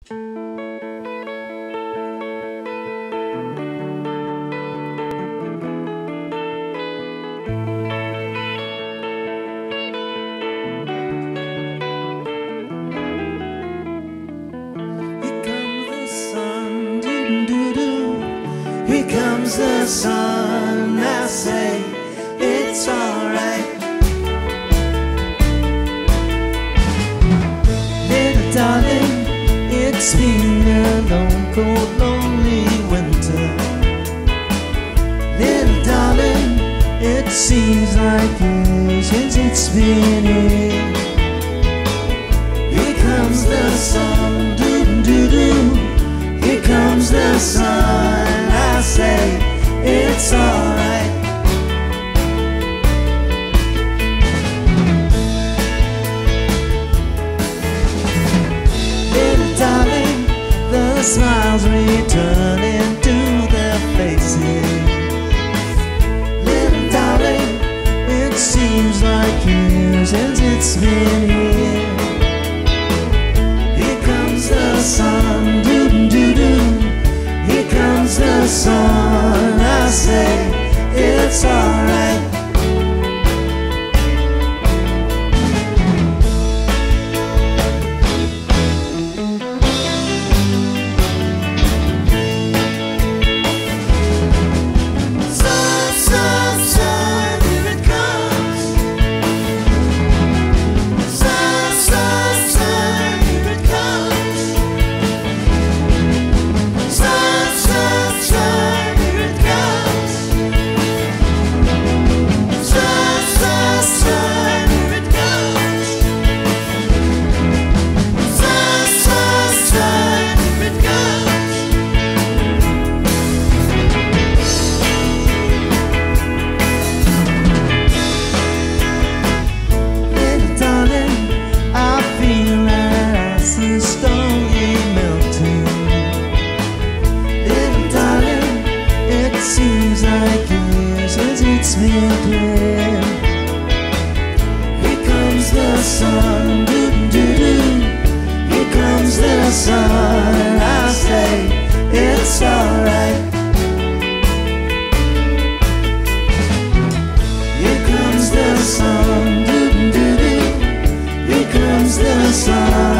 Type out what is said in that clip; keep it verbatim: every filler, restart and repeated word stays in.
Here comes the sun, I say it's alright. Little darling, it's been a long, cold, lonely winter. Little darling, it seems like years since it's been here. Here comes the sun, doo-doo-doo. Here comes the sun, I say it's alright. Little darling, the smiles returning to their faces. Little darling, it seems like years since it's been here. Here comes the sun, doo-doo-doo. Here comes the sun, I say it's alright. Sun, sun, sun, here it comes. Sun, sun, sun, here it comes. Sun, sun, sun, here it comes. Sun, sun, sun, here it comes. Sun, sun, sun, here it comes. Little darling, I feel that ice is slowly melting. Little darling, it seems like years since it's been clear. Here comes the sun, doo-doo-doo. Here comes the sun, I say it's alright. Here comes the sun, doo-doo-doo. Here comes the sun,